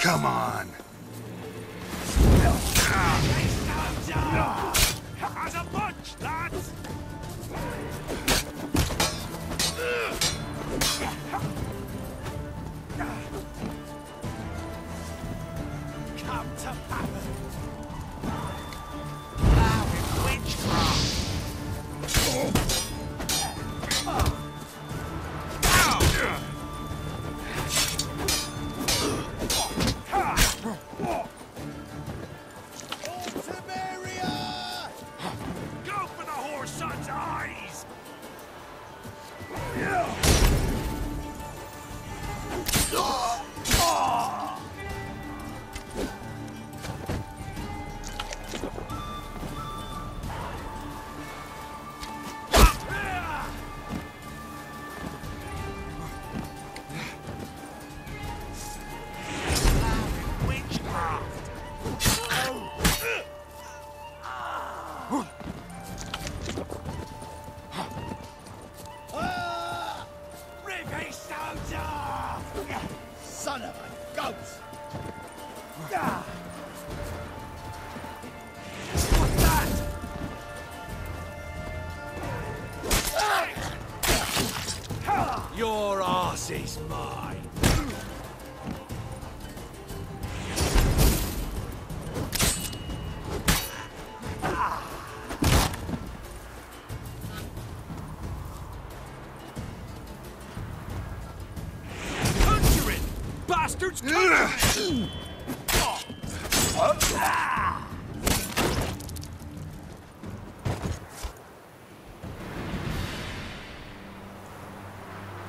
Come on. As a bunch, lads! Come to Papa. Witchcraft! Go for the whore's son's eyes! Son of a ghost! What's that? Your arse is mine. Conjuring! Bastards! Conjuring!